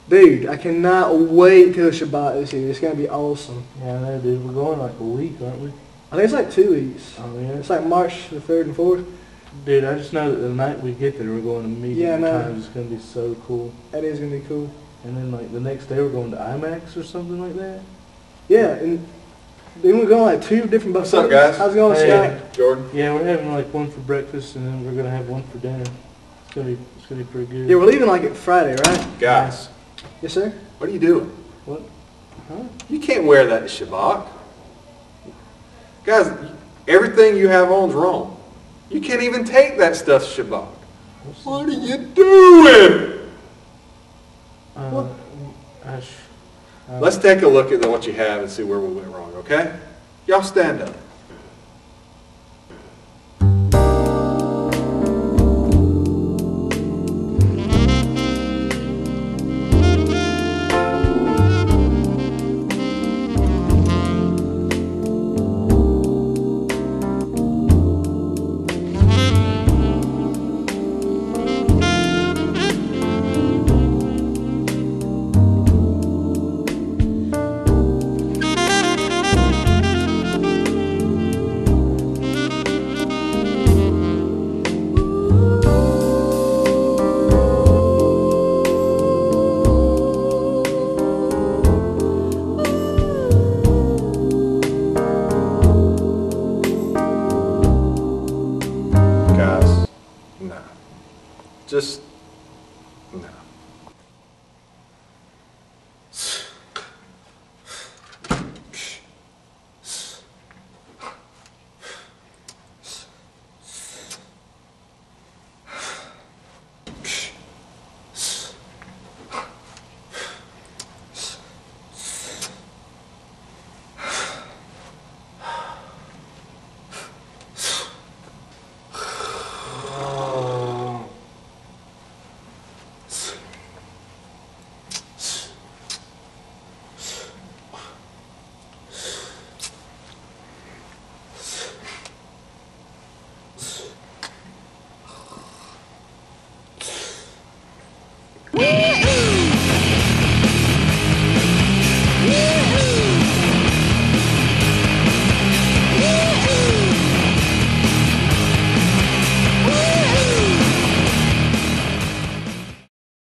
Dude, I cannot wait till Shabbat this year. It's going to be awesome. Yeah, I know, dude. We're going like a week, aren't we? I think it's like 2 weeks. Oh, yeah? It's like March the 3rd and 4th. Dude, I just know that the night we get there, we're going to meet Yeah, I know. times. It's going to be so cool. That is going to be cool. And then, like, the next day we're going to IMAX or something like that. Yeah, and then we're going like 2 different buffets. What's up, guys? How's it going, Hey. Scott? Jordan. Yeah, we're having like one for breakfast, and then we're gonna have one for dinner. It's gonna be pretty good. Yeah, we're leaving like it Friday, right? Guys, Yes, sir? what are you doing? What? Huh? You can't wear that shabbach. Guys, everything you have on is wrong. You can't even take that stuff shabbach. What are you doing? What? Let's take a look at what you have and see where we went wrong, okay? Y'all stand up.